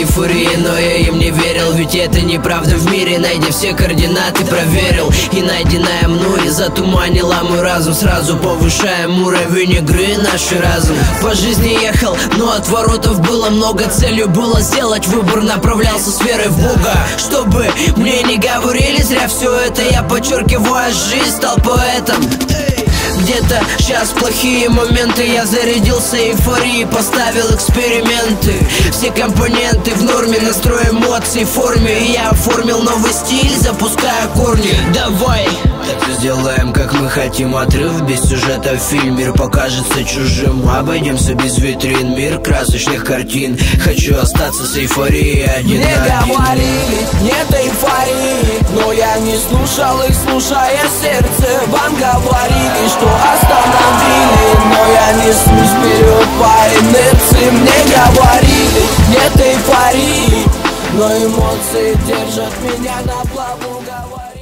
эйфории, но я им не верил, ведь это неправда в мире. Найдя все координаты, проверил, и найденное мной затуманила мой разум. Сразу повышаем уровень игры, наш разум. По жизни ехал, но отворотов было много. Целью было сделать выбор, направлялся с верой в Бога. Чтобы мне не говорили зря все это, я подчеркиваю, жизнь стал поэтом. Где-то сейчас плохие моменты, я зарядился эйфорией, поставил эксперименты. Все компоненты в норме, настрой эмоций в форме. И я оформил новый стиль, запуская корни. Давай так сделаем, как мы хотим. Отрыв без сюжета в фильм, мир покажется чужим. Обойдемся без витрин, мир красочных картин. Хочу остаться с эйфорией один на один. Мне говорили, нет эйфории, но я не слушал их, слушая сердце. Вам говорили, что остановили, но я несусь вперед по инерции. Мне говорили, нет эйфории, но эмоции держат меня на плаву.